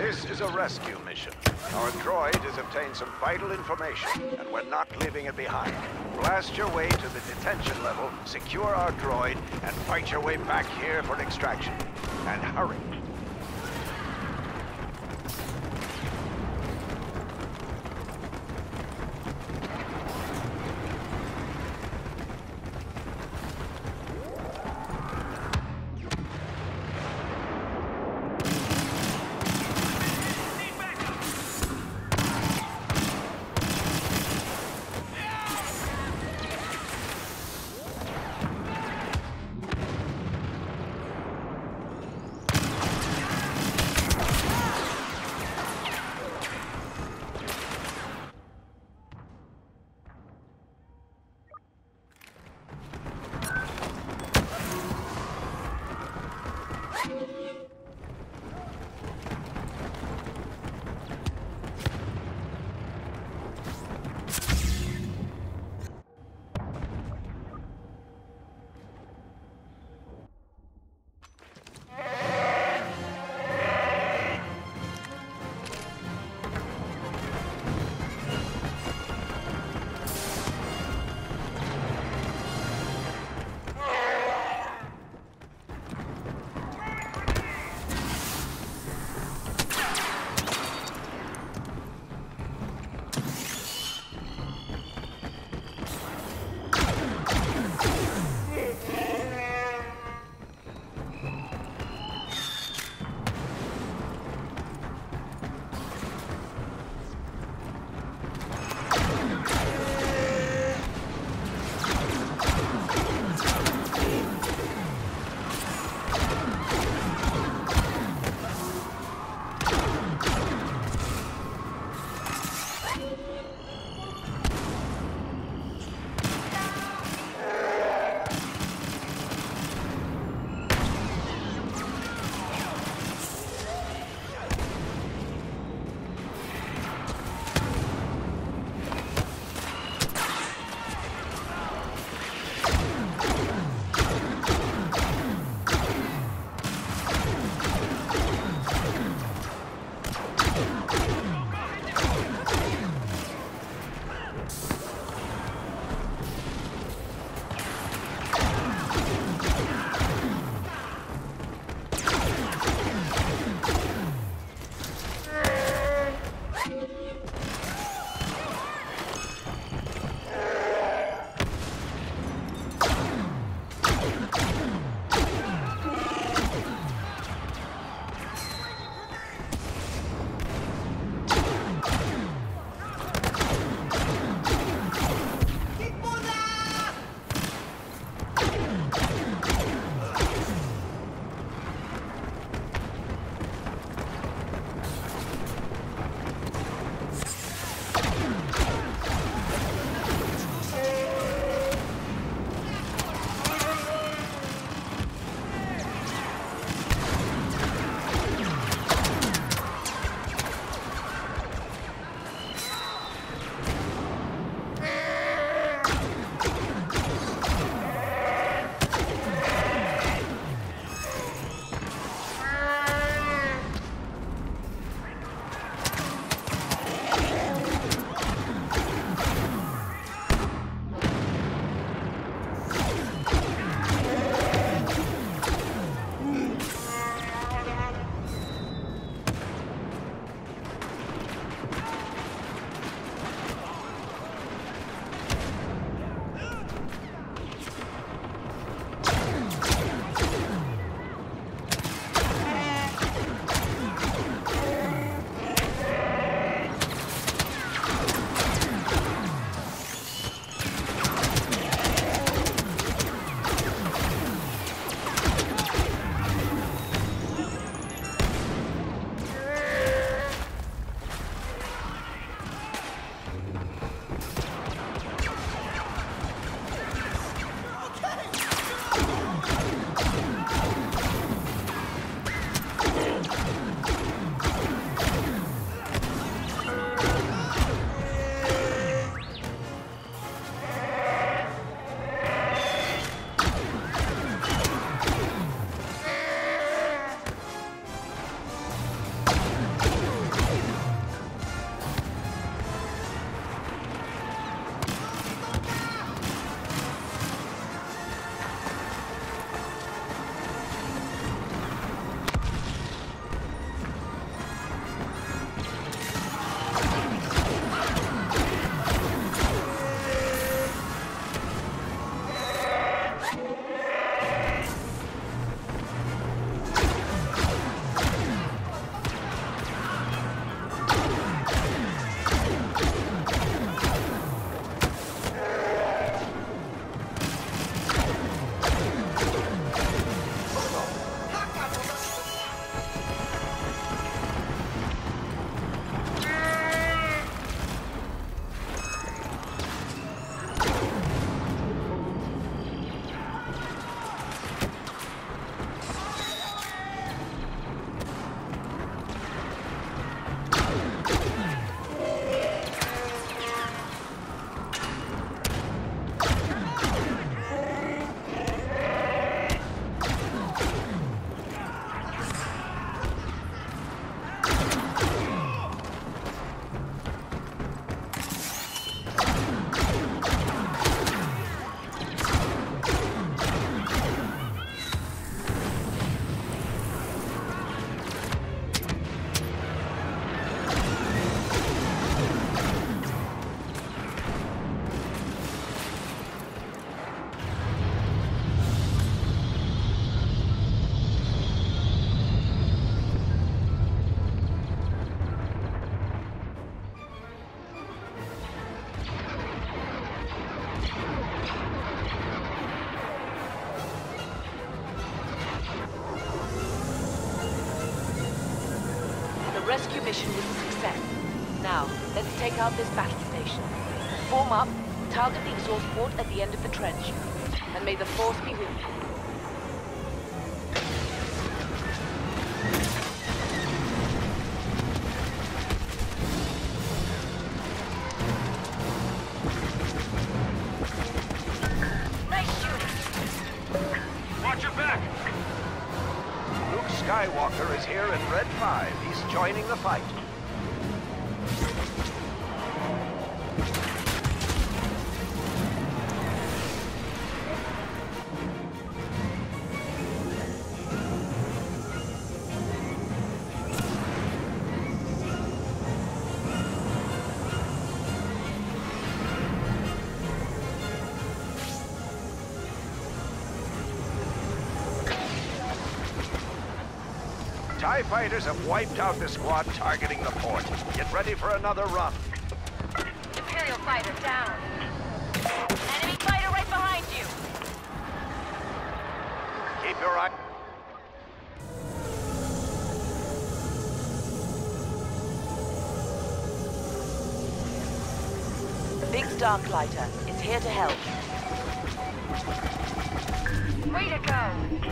This is a rescue mission. Our droid has obtained some vital information, and we're not leaving it behind. Blast your way to the detention level, secure our droid, and fight your way back here for extraction. And hurry. rescue mission was a success. Now, let's take out this battle station. Form up, target the exhaust port at the end of the trench. And may the Force be with you. Skywalker is here in Red 5. He's joining the fight. TIE fighters have wiped out the squad targeting the port. Get ready for another run. Imperial fighter down. Enemy fighter right behind you. Keep your eye... The Big Starklighter is here to help. Way to go.